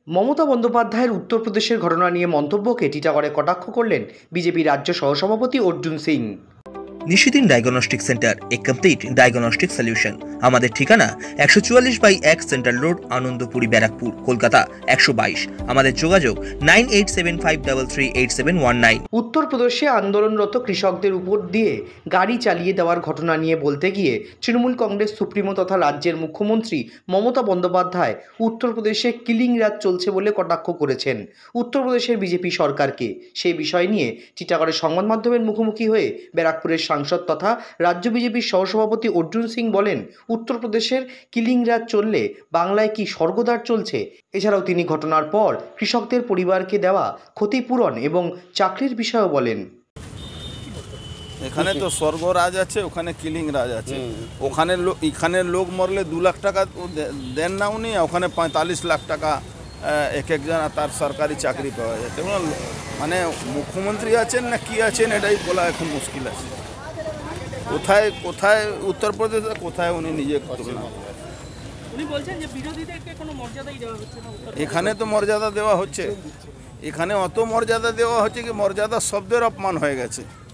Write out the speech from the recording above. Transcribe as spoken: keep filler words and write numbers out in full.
মমতা বন্দ্যোপাধ্যায়ের উত্তরপ্রদেশের ঘটনা নিয়ে মন্তব্যকে টিটাগড়ে কটাক্ষ করলেন বিজেপি রাজ্য সহসভাপতি Arjun Singh. Nishidin diagnostic centre, a complete diagnostic solution. আমাদের ঠিকানা একশো চুয়াল্লিশ বাই এক সেন্ট্রাল রোড, আনন্দপুরি, ব্যারাকপুর, কলকাতা একশো বাইশ। আমাদের যোগাযোগ nine eight seven five three three eight seven one nine. উত্তরপ্রদেশে আন্দোলনরত কৃষকদের উপর দিয়ে গাড়ি চালিয়ে দেওয়ার ঘটনা নিয়ে বলতে গিয়ে তৃণমূল কংগ্রেস সুপ্রিমো তথা রাজ্যের মুখ্যমন্ত্রী মমতা বন্দ্যোপাধ্যায় উত্তরপ্রদেশে কিলিং রাজ চলছে বলে কটাক্ষ করেছেন উত্তরপ্রদেশের বিজেপি সরকারকে। সেই বিষয় নিয়ে টিটাগড়ের সংবাদ মাধ্যমের মুখোমুখি হয়ে ব্যারাকপুরের সাংসদ তথা রাজ্য বিজেপির সহসভাপতি অর্জুন সিং বলেন, উত্তরপ্রদেশের কিলিং রাজ চললে বাংলায় কি স্বর্গদ্বার চলছে? এছাড়াও তিনি ঘটনার পর কৃষকদের পরিবারকে দেওয়া ক্ষতিপূরণ এবং চাকরির বিষয়েও বলেন। এখানে তো স্বর্গ রাজ আছে, ওখানে কিলিং রাজ আছে। ওখানে এখানে লোক মরলে দু লাখ টাকা দেন না উনি, ওখানে পঁয়তাল্লিশ লাখ টাকা এক একজন তার সরকারি চাকরি পাওয়া যাচ্ছে। মানে মুখ্যমন্ত্রী আছেন না কি আছেন এটাই বলা এখন মুশকিল আছে। কোথায় কোথায় উত্তরপ্রদেশে কোথায় উনি নিজে তুলনা। উনি বলছেন যে বিরোধীদেরকে কোনো মর্যাদাই দেওয়া হচ্ছে না। এখানে তো মর্যাদা দেওয়া হচ্ছে, এখানে অত মর্যাদা দেওয়া হচ্ছে কি মর্যাদা শব্দের অপমান হয়ে গেছে।